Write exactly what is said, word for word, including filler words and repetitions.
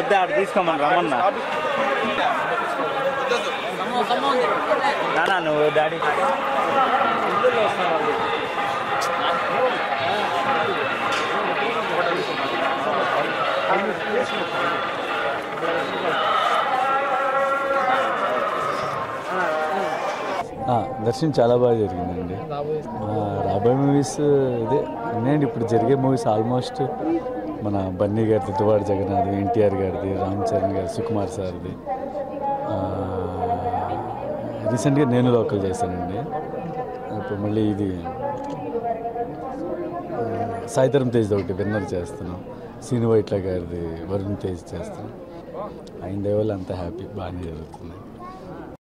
వద్ద ఆడ తీసుకోమని రమ్మన్నా నానా నువ్వు డాడీ దర్శనం చాలా బాగా జరిగిందండి. రాబోయే మూవీస్ ఇదే ఉన్నాయండి. ఇప్పుడు జరిగే మూవీస్ ఆల్మోస్ట్ మన బన్నీ గారిది, దువాడ జగన్నాథ్, ఎన్టీఆర్ గారిది, రామ్ చరణ్ గారి, సుకుమార్ సార్ది. రీసెంట్గా నేను లోకల్ చేశానండి. ఇప్పుడు మళ్ళీ ఇది సాయిధరం తేజ్ ఒకటి విన్నర్ చేస్తున్నాం. శ్రీను వైట్ల గారిది, వరుణ్ తేజ్ చేస్తున్నాం. ఆయన దేవాళ్ళు అంతా హ్యాపీ, బాగానే జరుగుతుంది.